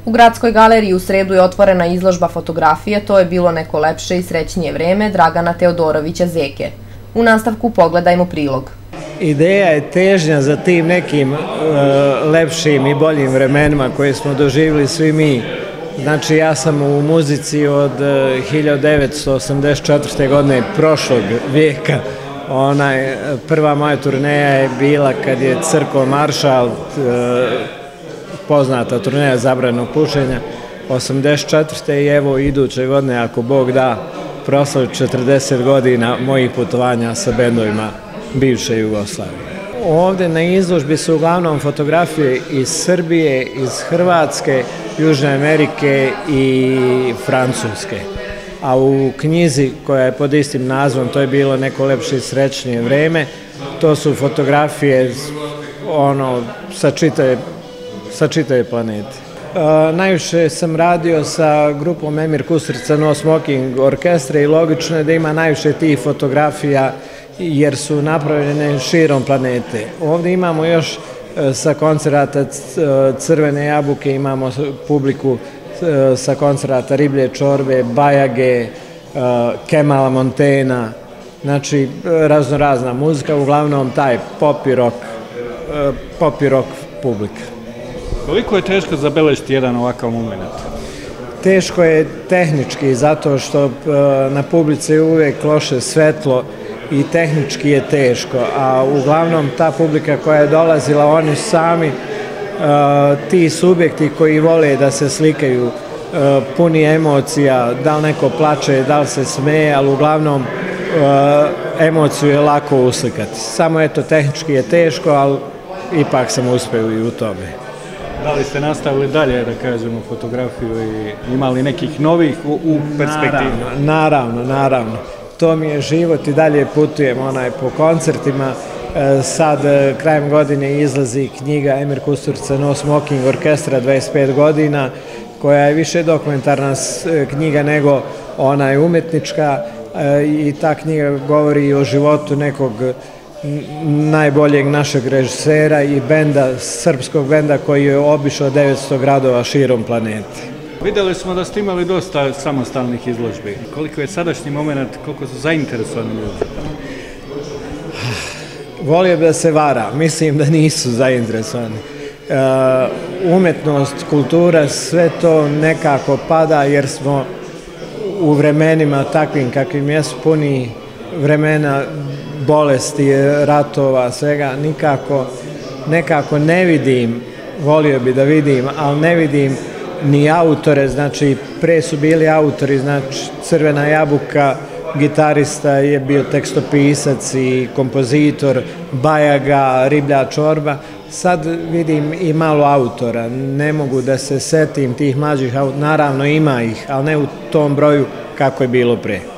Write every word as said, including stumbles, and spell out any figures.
U Gradskoj galeriji u sredu je otvorena izložba fotografije To je bilo neko lepše i srećnije vreme Dragana Teodorovića Zeke. U nastavku pogledajmo prilog. Ideja je težnja za tim nekim uh, lepšim i boljim vremenima koje smo doživjeli svi mi. Znači, ja sam u muzici od uh, hiljadu devetsto osamdeset četvrte. godine prošlog vijeka. Onaj, prva moja turneja je bila kad je Crko Maršal, uh, poznata turneja zabranog pušenja, osamdeset četvrte. i evo iduće godine, ako Bog da, proslavi četrdeset godina mojih putovanja sa bendovima bivše Jugoslavije. Ovdje na izložbi su uglavnom fotografije iz Srbije, iz Hrvatske, Južne Amerike i Francuske. A u knjizi koja je pod istim nazvom To je bilo neko lepše i srećnije vreme, to su fotografije ono, sa čitave, sa čitave planete. Uh, najviše sam radio sa grupom Emir Kusturica No Smoking orkestra i logično je da ima najviše tih fotografija jer su napravljene širom planete. Ovdje imamo još uh, sa koncerata Crvene jabuke, imamo publiku uh, sa koncerata Riblje čorbe, Bajage, uh, Kemala Montena, znači razno razna muzika, uglavnom taj pop i rock, uh, pop i rock publika. Koliko je teško zabeležiti jedan ovakav moment? Teško je tehnički, zato što na publici je uvijek loše svetlo i tehnički je teško, a uglavnom ta publika koja je dolazila, oni sami, ti subjekti koji vole da se slikaju, puni emocija, da li neko plače, da li se smeje, ali uglavnom emociju je lako uslikati. Samo eto, tehnički je teško, ali ipak sam uspeo i u tome. Da li ste nastavili dalje, da kažemo, fotografiju i imali nekih novih u, u perspektivi? Naravno, naravno, naravno. To mi je život i dalje putujem onaj, po koncertima. Sad, krajem godine, izlazi knjiga Emir Kusturica No Smoking orkestra dvadeset pet godina, koja je više dokumentarna knjiga nego onaj umetnička i ta knjiga govori o životu nekog najboljeg našeg režisera i benda, srpskog benda koji je obišao devetsto gradova širom planete. Vidjeli smo da ste imali dosta samostalnih izložbi. Koliko je sadašnji moment, koliko su zainteresovani ljudi? Volio bi da se vara, mislim da nisu zainteresovani. Uh, umetnost, kultura, sve to nekako pada jer smo u vremenima takvim kakvim jesu, puni vremena bolesti, ratova, svega, nikako, nekako ne vidim, volio bi da vidim, ali ne vidim ni autore, znači pre su bili autori, znači Crvena jabuka, gitarista je bio tekstopisac i kompozitor, Bajaga, Riblja čorba, sad vidim i malo autora, ne mogu da se setim tih mlađih autora, naravno ima ih, ali ne u tom broju kako je bilo pre.